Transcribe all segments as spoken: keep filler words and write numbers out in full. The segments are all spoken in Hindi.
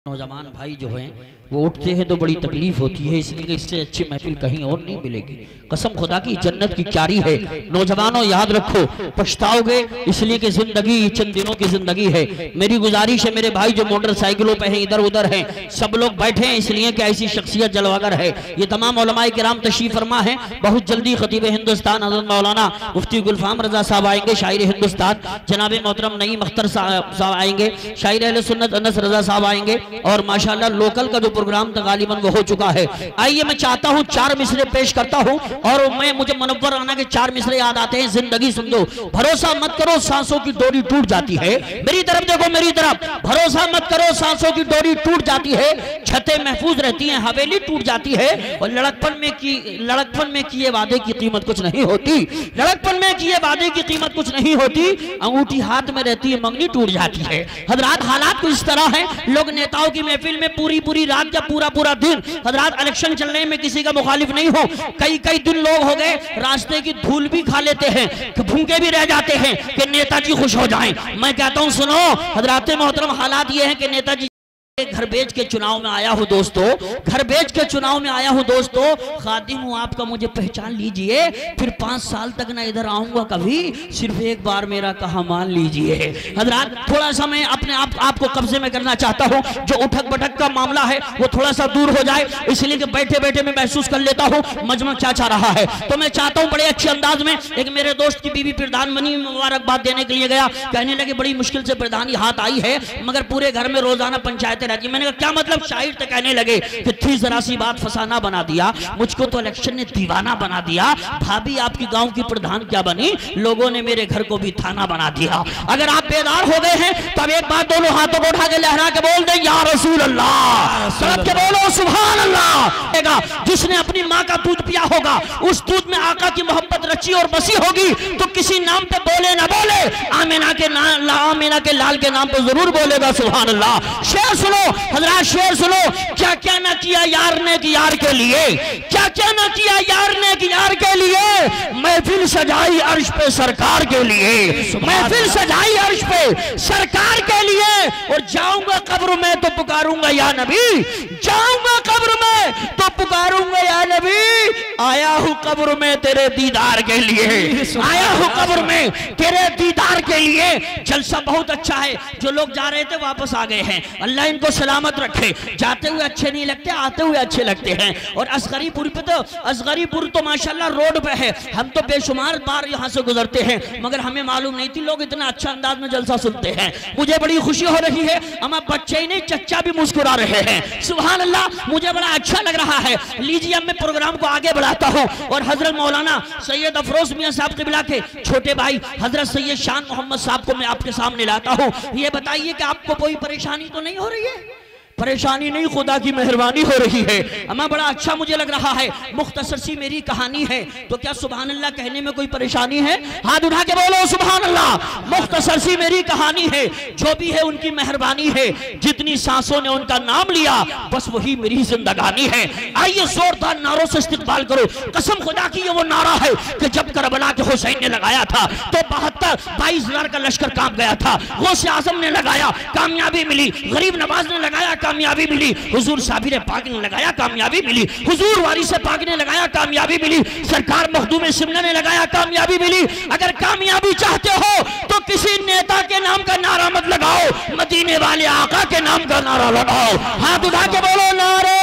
नौजवान भाई जो हैं वो उठते हैं तो बड़ी तकलीफ होती है, इसलिए इससे अच्छी महफिल कहीं और नहीं मिलेगी। कसम खुदा की जन्नत की क्यारी है। नौजवानों याद रखो, पछताओगे इसलिए कि जिंदगी चंद दिनों की जिंदगी है। मेरी गुजारिश है मेरे भाई जो मोटरसाइकिलों पे हैं इधर उधर हैं, सब लोग बैठे हैं इसलिए कि ऐसी शख्सियत जलवागर है। ये तमाम उलमाए किराम तशरीफ फरमा है। बहुत जल्दी खतीब हिंदुस्तान हज़रत मौलाना मुफ्ती गुलफाम रजा साहब आएंगे, शायर हिंदुस्तान जनाब मोहतरम नईम अख्तर साहब आएंगे, शायर अहले सुन्नत अनस रजा साहब आएंगे और माशाल्लाह लोकल का जो प्रोग्राम था गालिबन वो हो चुका है। आइए मैं चाहता हूँ चार मिसरे पेश करता हूँ और मैं मुझे मुनव्वर आना के चार मिसरे याद आते हैं। जिंदगी सुन दो, भरोसा मत करो सांसों की डोरी टूट जाती है। मेरी तरफ देखो, मेरी तरफ, भरोसा मत करो सांसों की डोरी टूट जाती है। छतें महफूज रहती हैं, हवेली टूट जाती है। और लड़कपन में की लड़कपन में किए वादे की कीमत कुछ नहीं होती। लड़कपन में किए वादे की कीमत कुछ नहीं होती। अंगूठी हाथ में रहती है, मंगनी टूट जाती है। हजरात हालात कुछ इस तरह है, लोग नेताओं की महफिल में पूरी पूरी रात या पूरा पूरा दिन, हजरात इलेक्शन चलने में किसी का मुखालिफ नहीं हो, कई कई दिन लोग हो गए रास्ते की धूल भी खा लेते हैं, भूखे भी रह जाते हैं कि नेताजी खुश हो जाएं। मैं कहता हूं सुनो हजरात मोहतरम, हालात ये हैं कि नेताजी घर बेच के चुनाव में आया हूं दोस्तों, घर बेच के चुनाव में आया हूं दोस्तों, खादिम हूं आपका, मुझे पहचान लीजिए। फिर पांच साल तक ना इधर आऊंगा कभी, सिर्फ एक बार मेरा कहा मान लीजिए। हजरात थोड़ा सा मैं अपने आप आपको कब्जे में करना चाहता हूं, जो उठक बटक का मामला है वो थोड़ा सा दूर हो जाए, इसलिए कि बैठे बैठे मैं महसूस कर लेता हूं मजमा क्या चाह रहा है। तो मैं चाहता हूं बड़े अच्छे अंदाज में, एक मेरे दोस्त की बीवी प्रधान बनी, मुबारकबाद देने के लिए गया, कहने लगे बड़ी मुश्किल से प्रधानी हाथ आई है मगर पूरे घर में रोजाना पंचायत रहती। मैंने कहा क्या मतलब? शायर तो कहने लगे कि थी जरा सी बात फसाना बना दिया, मुझको तो इलेक्शन ने दीवाना बना दिया। भाभी आपकी गांव की प्रधान क्या बनी, लोगों ने मेरे घर को भी थाना बना दिया। अगर आप बेदार हो गए हैं तब एक बार दोनों हाथों को उठा के लहरा के बोल दे या रसूल अल्लाह, सड़क के बोलो सुभान अल्लाह। जिसने अपनी माँ का दूध पिया होगा, उस दूध में आका की मोहब्बत रची और बसी होगी, तो किसी नाम पे बोले ना बोले आमिना के नाम, आमिना के लाल के नाम पे जरूर बोलेगा सुभान अल्लाह। शेर सुनो हजरात, शेर सुनो, क्या क्या ना किया यार ने कि यार के लिए, क्या क्या ना किया यार ने कि यार के लिए। महफिल सजाई अर्श पे सरकार के लिए, महफिल सजाई अर्श पे सरकार के लिए। और जाऊंगा कब्र में तो पुकारूंगा या नबी, जाऊंगा कब्र में तो पुकारूंगा या नबी। आया हूं कब्र में तेरे दीदार के लिए, आया हूं कब्र में तेरे दीदार के लिए। जलसा बहुत अच्छा है, जो लोग जा रहे थे वापस आ गए हैं, अल्लाह इनको सलामत रखे। जाते हुए अच्छे नहीं लगते, आते हुए अच्छे लगते हैं। और असगरीपुर पे तो असगरीपुर तो माशाल्लाह रोड पे है, हम तो बेशुमार बार यहाँ से गुजरते हैं मगर हमें मालूम नहीं थी लोग इतना अच्छा अंदाज में जलसा सुनते हैं। मुझे बड़ी खुशी हो रही है, हम बच्चे ही नहीं चच्चा भी मुस्कुरा रहे हैं, सुभान अल्लाह, मुझे बड़ा अच्छा लग रहा है। लीजिए अब मैं प्रोग्राम को आगे बढ़ाता हूँ और हजरत मौलाना सैयद अफरोज मियां साहब क़िबला के छोटे भाई हजरत सैयद शान मोहम्मद साहब को मैं आपके सामने लाता हूँ। ये बताइए कि आपको कोई परेशानी तो नहीं हो रही है? परेशानी नहीं, खुदा की मेहरबानी हो रही है। अम्मा बड़ा अच्छा मुझे लग रहा है, मुख्तसर सी मेरी कहानी है, तो क्या सुभान अल्लाह कहने में कोई परेशानी है? हाथ उठा के बोलो सुभान अल्लाह। मुख्तसर सी मेरी कहानी है, जो भी है उनकी मेहरबानी है, जितनी सांसों ने उनका नाम लिया बस वही मेरी जिंदगानी है। आइए जोरदार नारों से इस्तकबाल करो। कसम खुदा की ये वो नारा है कि जब करबला के हुसैन ने लगाया था तो बहत्तर बाईस हजार का लश्कर कांप गया था। गौसे आजम ने लगाया, कामयाबी मिली। गरीब नवाज ने लगाया, कामयाबी मिली। हुजूर साबिर पाक ने लगाया, कामयाबी मिली। हुजूर वारिस पाक ने लगाया, कामयाबी मिली। सरकार मखदूम शिमला ने लगाया, कामयाबी मिली। अगर कामयाबी चाहते हो तो किसी नेता के नाम का नारा मत लगाओ, मदीने वाले आका के नाम का नारा लगाओ। हाथ उठा के बोलो नारे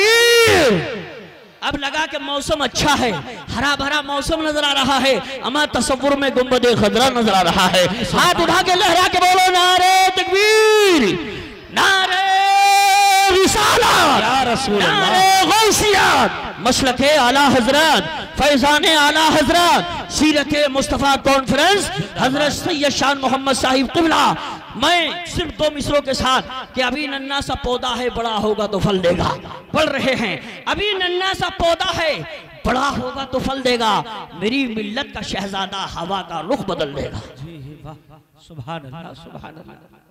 तकबीर। अब लगा कि मौसम अच्छा है, हरा भरा मौसम नजर आ रहा है, अमा तसव्वुर में गुंबदे खजरा नजर आ रहा है। हाथ उठा के लहरा के बोलो नारे तकबीर, नारे रिसालत, या रसूल अल्लाह, नारे गौसियत, मसलके आला हजरत, फैजाने आला हजरत, सीरते मुस्तफा कॉन्फ्रेंस हजरत सैयद शान मोहम्मद साहिब क़िबला। मैं सिर्फ दो मिसरों के साथ कि अभी नन्ना सा पौधा है, बड़ा होगा तो फल देगा, पढ़ रहे हैं। अभी नन्ना सा पौधा है, बड़ा होगा तो फल देगा, मेरी मिल्लत का शहजादा हवा का रुख बदल देगा। सुभान अल्लाह, सुभान अल्लाह।